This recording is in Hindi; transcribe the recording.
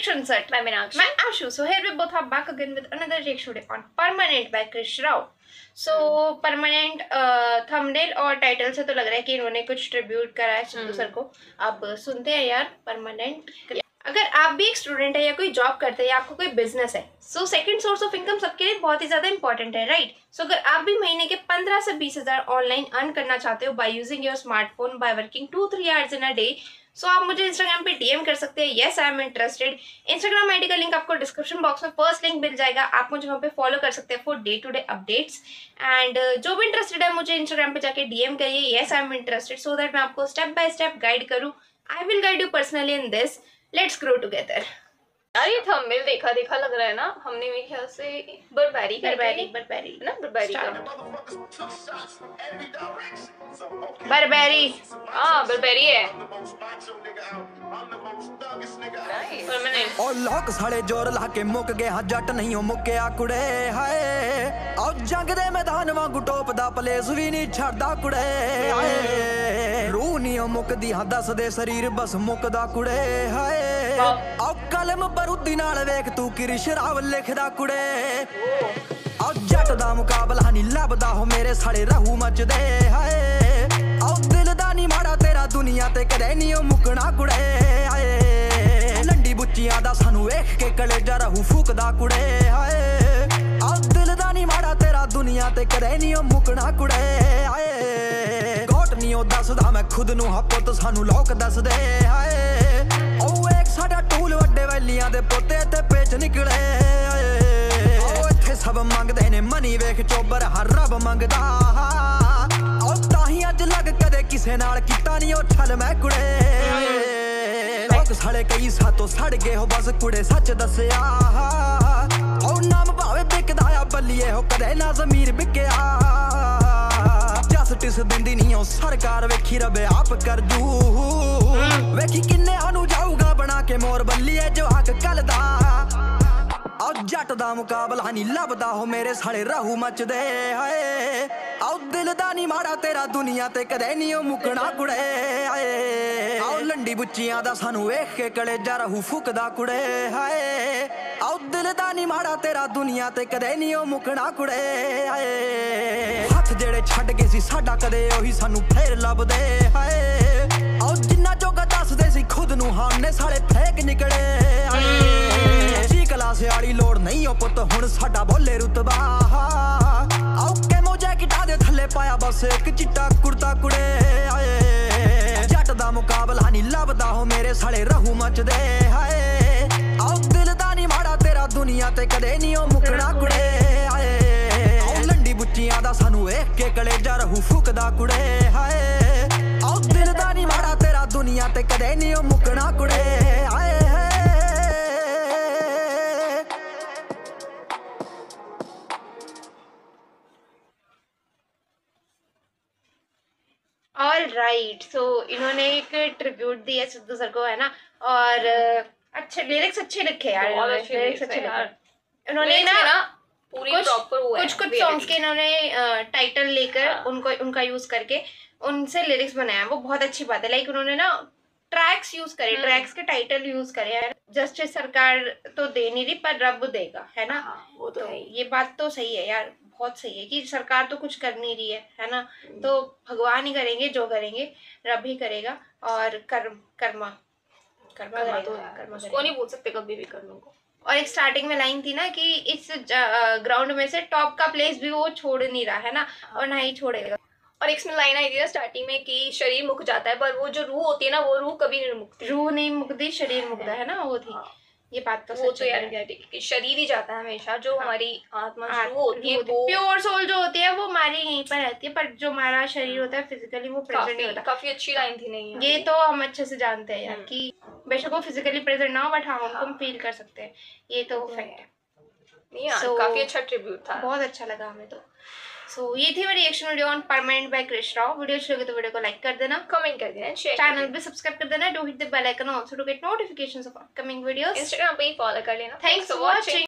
Reaction set. By Meenakshi. मैं Ashu. So here we both are back again with another reaction video on Permanent by Krish Rao. So Permanent thumbnail और टाइटल से तो लग रहा है कि इन्होंने कुछ ट्रिब्यूट करा है सिद्धू सर को. अब सुनते हैं यार Permanent. अगर आप भी एक स्टूडेंट है या कोई जॉब करते हैं या आपको कोई बिजनेस है, so second source of income सबके लिए बहुत ही ज़्यादा इंपॉर्टेंट है, राइट. सो अगर आप भी महीने के 15 से 20 हज़ार ऑनलाइन अर्न करना चाहते हो by using your smartphone by working 2-3 hours in a day, so आप मुझे इंस्टाग्राम पे डीएम कर सकते हैं. Yes I am interested. Instagram ID का लिंक आपको डिस्क्रिप्शन बॉक्स में फर्स्ट लिंक मिल जाएगा. आप मुझे वहाँ पे फॉलो कर सकते हैं for day to day updates. And जो भी इंटरेस्टेड है मुझे इंस्टाग्राम पे जाके डीएम करिए. Yes I am interested, so that मैं आपको स्टेप बाय स्टेप गाइड करूँ. I will guide you personally in this. Let's grow together. यार ये थंबनेल देखा देखा लग रहा है ना. हमने मेरे ख्याल से बर्बेरी ना बर्बेरी का बर्बेरी. हाँ बर्बेरी है. ओ लोक साले जोर ला के मुक गए हाँ जट नहीं हो मुक्या कुड़े हाय. ओ जंग दे मैदान वांगू टोप दा पलेस भी नहीं छड़दा कुड़े हाय. रूह नहीं हो मुकदी हाँ दस दे शरीर बस मुकदा कुड़े हाय. ओ कलम बरूदी नाल वेख तू कि शराब लिखदा कुड़े. ओ जट दा मुकाबला नहीं लभदा हो मेरे साले रहू मचदे हाय. ओ दिल दा नहीं माड़ा तेरा दुनिया ते कदे नहीं हो मुकना कुड़े हाय. लंडी बुच्चियां दा सानू वेख के कलेजा रहू फूकदा कुड़े हाय. ओ दिल दा नहीं माड़ा तेरा दुनिया ते कदे नहीं हो मुकना कुड़े हाय. घोट नहीं हो दसदा मैं खुद नू हाँ पुत सानू लोक दस दे हाय. ओ एक साडा टूल वड्डे वैलियां दे पोते ते पेच निकले. ओ इत्थे सब मंगदे ने मनी वेख चोबर हर रब मंगदा. ओ ताही अज लग कदे किसे नाल कीता नहीं ओ छल मैं कुड़े. लोक साले कई सातों सड़ गए हो बस कुड़े सच दसया. ओ नाम भावे बिकदा आ बल्लिए हो कदे ना ज़मीर बिकया. जसटिस दिंदी नहीं हो सरकार वेखी रबे आप कर जू. वेखी किन्ने आनू जाऊगा बना के मोर बल्लिए जो हक कल दा. आओ जट दा मुकाबला नहीं लभदा हो मेरे साले रहू मचदे हाय. आओ दिल दा नहीं माड़ा तेरा दुनिया ते कदे नहीं हो मुकना कुड़े हाय. आओ लंडी बुच्चियां दा सानू वेख के कलेजा रहू फूकदा कुड़े हाय. आओ दिल दा नहीं माड़ा तेरा दुनिया ते कदे नहीं हो मुकना कुड़े हाय. हथ जेड़े छड्ड गए सी साडा कदे ओही सानू फेर लभदे हाय. आओ जिन्ना जोगा दसदे सी खुद नू हाँ ने साले फेक निकले हाय. क्लास वाली लोड़ नहीं हो पुत हुण साडा बोले रुतबा. आओ कैमो जैकेटा दे थल्ले पाया बस एक चिट्टा कुर्ता कुड़े आए. जट दा मुकाबला नहीं लभदा हो मेरे साले रहू मचदे हाय. आओ दिल दा नहीं माड़ा तेरा दुनिया ते कदे नहीं हो मुकना कुड़े आए. आओ लंडी बुच्चियां दा सानू वेख के कलेजा रहू फूकदा कुड़े हाय. आओ दिल दा नहीं माड़ा तेरा दुनिया ते कदे नहीं हो मुकना कुड़े आए. All right. सो इन्होंने एक ट्रिब्यूट दिया सिद्धू सर को, है ना. और अच्छे लिरिक्स अच्छे लिखे यार. लिरिक्स अच्छे लिखे इन्होंने ना. पूरी प्रॉपर वो है. कुछ सॉन्ग्स के इन्होंने टाइटल लेकर उनका यूज करके उनसे लिरिक्स बनाया. वो बहुत अच्छी बात है. लाइक उन्होंने ना ट्रैक्स यूज करे, ट्रैक्स के टाइटल यूज करे यार. जस्टिस सरकार तो दे नहीं रही पर रब देगा, है ना. वो तो है. ये बात तो सही है यार, बहुत सही है कि सरकार तो कुछ कर नहीं रही है ना. तो भगवान ही करेंगे जो करेंगे, रब ही करेगा. और कर्मा उसको नहीं बोल सकते कभी भी कर्म को. और एक स्टार्टिंग में लाइन थी ना कि इस ग्राउंड में से टॉप का प्लेस भी वो छोड़ नहीं रहा, है ना. और ना ही छोड़ेगा. और एक लाइन आई थी ना स्टार्टिंग में कि शरीर मुक जाता है पर वो जो रूह होती है ना वो रूह कभी नहीं मुकती. रूह नहीं मुकती शरीर मुकता है ना. वो थी ये बात तो वो तो यार कि शरीर ही जाता है हमेशा. जो हमारी आत्मा रूह होती है वो प्योर सोल जो होती है वो हमारी यहीं पर रहती है. पर जो हमारा शरीर होता है फिजिकली वो प्रेजेंट नहीं होता. काफी अच्छी लाइन थी. नहीं ये तो हम अच्छे से जानते हैं यार कि बेशक वो फिजिकली प्रेजेंट ना हो बट हाँ हम फील कर सकते हैं. ये तो फैक्ट है. काफी अच्छा ट्रिब्यूट था. बहुत अच्छा लगा हमें तो. सो ये थी मेरी reaction video on permanent by Krish Rao. Video अच्छी लगे तो वीडियो को लाइक कर देना, कमेंट कर देना, चैनल भी सब्सक्राइब कर देना. Do hit the bell icon also to get notifications of upcoming videos. Instagram पे ही फॉलो कर लेना. Thanks for watching.